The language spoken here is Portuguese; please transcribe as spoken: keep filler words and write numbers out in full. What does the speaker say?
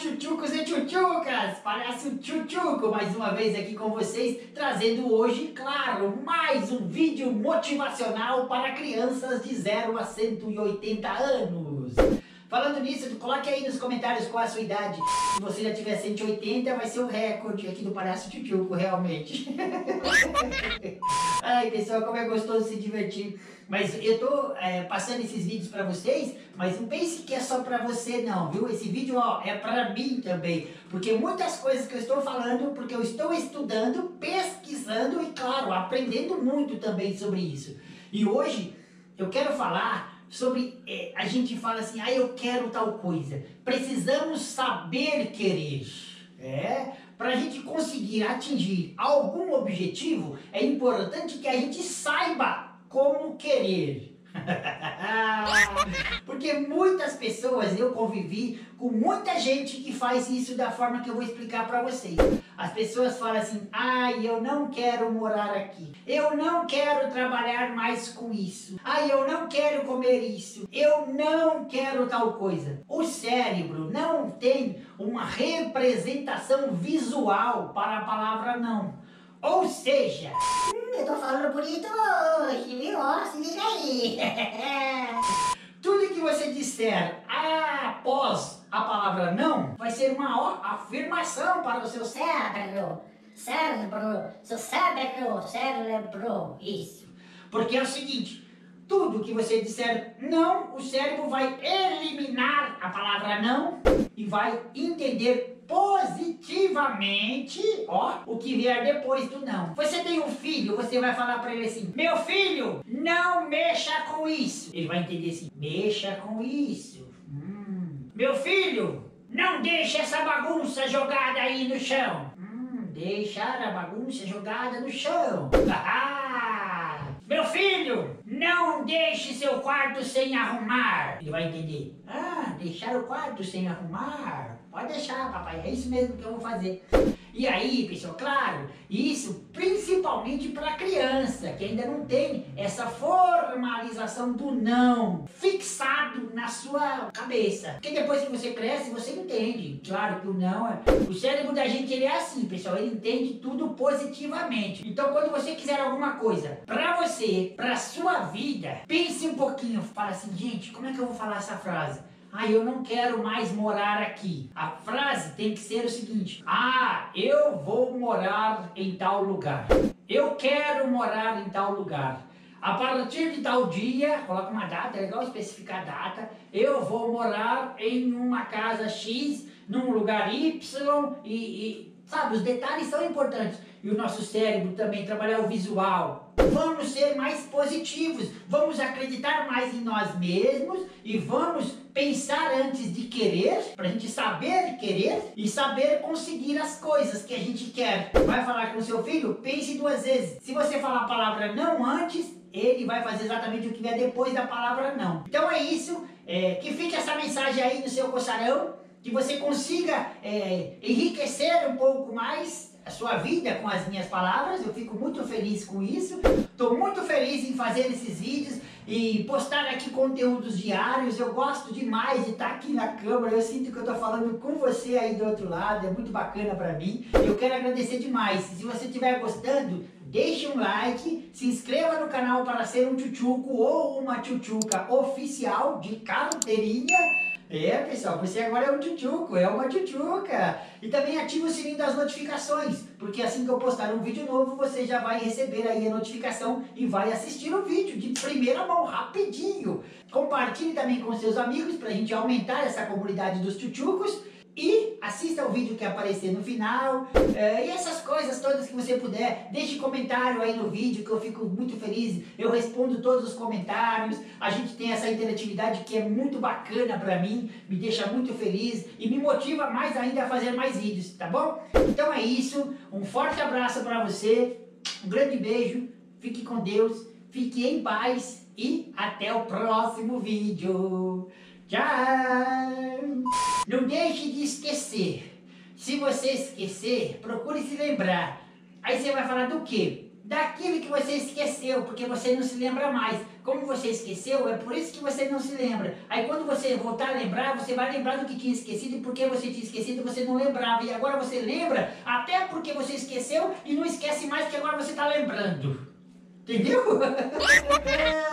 tchutchucos e tchutchucas! Palhaço Tchutchuco mais uma vez aqui com vocês, trazendo hoje, claro, mais um vídeo motivacional para crianças de zero a cento e oitenta anos. Falando nisso, coloque aí nos comentários qual a sua idade. Se você já tiver cento e oitenta, vai ser o recorde aqui do Palhaço Tchutchuco, realmente. Ai, pessoal, como é gostoso se divertir. Mas eu tô é, passando esses vídeos pra vocês, mas não pense que é só pra você não, viu? Esse vídeo, ó, é pra mim também. Porque muitas coisas que eu estou falando, porque eu estou estudando, pesquisando e, claro, aprendendo muito também sobre isso. E hoje eu quero falar sobre, é, a gente fala assim, ah, eu quero tal coisa. Precisamos saber querer. É, para a gente conseguir atingir algum objetivo, é importante que a gente saiba como querer. Porque muitas pessoas, eu convivi com muita gente que faz isso da forma que eu vou explicar para vocês. As pessoas falam assim, ai, eu não quero morar aqui, eu não quero trabalhar mais com isso, ai, eu não quero comer isso, eu não quero tal coisa. O cérebro não tem uma representação visual para a palavra não. Ou seja, hum, eu tô falando bonito hoje, viu? Ó, se liga aí. tudo que você disser após a palavra não, vai ser uma ó, afirmação para o seu cérebro. Cérebro, seu cérebro, cérebro, isso. Porque é o seguinte, tudo que você disser não, o cérebro vai eliminar a palavra não e vai entender positivamente, ó, o que vier depois do não. Você tem um filho, você vai falar pra ele assim, meu filho, não mexa com isso. Ele vai entender assim, mexa com isso. Hum. Meu filho, não deixe essa bagunça jogada aí no chão. Hum, deixar a bagunça jogada no chão. Meu filho, não deixe seu quarto sem arrumar. Ele vai entender. Ah, deixar o quarto sem arrumar. Pode deixar, papai, é isso mesmo que eu vou fazer. E aí, pessoal, claro, isso principalmente para criança, que ainda não tem essa formalização do não fixado na sua cabeça. Porque depois que você cresce, você entende. Claro que o não é... O cérebro da gente, ele é assim, pessoal, ele entende tudo positivamente. Então, quando você quiser alguma coisa para você, para sua vida, pense um pouquinho, fala assim, gente, como é que eu vou falar essa frase? Ah, eu não quero mais morar aqui. A frase tem que ser o seguinte. Ah, eu vou morar em tal lugar. Eu quero morar em tal lugar. A partir de tal dia, coloca uma data, é legal especificar a data. Eu vou morar em uma casa X, num lugar Y e... e sabe, os detalhes são importantes. E o nosso cérebro também, trabalhar o visual. Vamos ser mais positivos, vamos acreditar mais em nós mesmos e vamos pensar antes de querer, para a gente saber querer e saber conseguir as coisas que a gente quer. Vai falar com o seu filho? Pense duas vezes. Se você falar a palavra não antes, ele vai fazer exatamente o que vier depois da palavra não. Então é isso, é, que fique essa mensagem aí no seu coçarão, que você consiga é, enriquecer um pouco mais a sua vida com as minhas palavras. Eu fico muito feliz com isso. Estou muito feliz em fazer esses vídeos e postar aqui conteúdos diários. Eu gosto demais de estar aqui na câmera. Eu sinto que eu estou falando com você aí do outro lado. É muito bacana para mim. Eu quero agradecer demais. Se você estiver gostando, deixe um like, se inscreva no canal para ser um tchutchuco ou uma tchutchuca oficial de carteirinha. É, pessoal, você agora é um tchutchuco, é uma tchutchuca. E também ative o sininho das notificações, porque assim que eu postar um vídeo novo, você já vai receber aí a notificação e vai assistir o vídeo de primeira mão, rapidinho. Compartilhe também com seus amigos para a gente aumentar essa comunidade dos tchutchucos. E assista o vídeo que aparecer no final, é, e essas coisas todas que você puder, deixe comentário aí no vídeo que eu fico muito feliz, eu respondo todos os comentários, a gente tem essa interatividade que é muito bacana pra mim, me deixa muito feliz e me motiva mais ainda a fazer mais vídeos, tá bom? Então é isso, um forte abraço pra você, um grande beijo, fique com Deus, fique em paz e até o próximo vídeo. Tchau! Não deixe de esquecer. Se você esquecer, procure se lembrar. Aí você vai falar do quê? Daquilo que você esqueceu, porque você não se lembra mais. como você esqueceu, é por isso que você não se lembra. Aí quando você voltar a lembrar, você vai lembrar do que tinha esquecido, e porque você tinha esquecido, você não lembrava. E agora você lembra, até porque você esqueceu, e não esquece mais, porque agora você está lembrando. Entendeu?